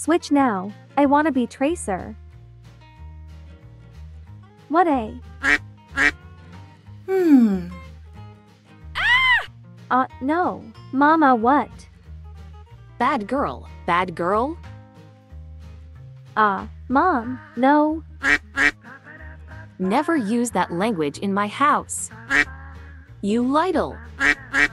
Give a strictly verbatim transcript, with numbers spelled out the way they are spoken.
Switch now. I wanna be Tracer. What a? Hmm. Uh, no. Mama, what? Bad girl, bad girl. Ah, uh, Mom, no. Never use that language in my house. You lytle.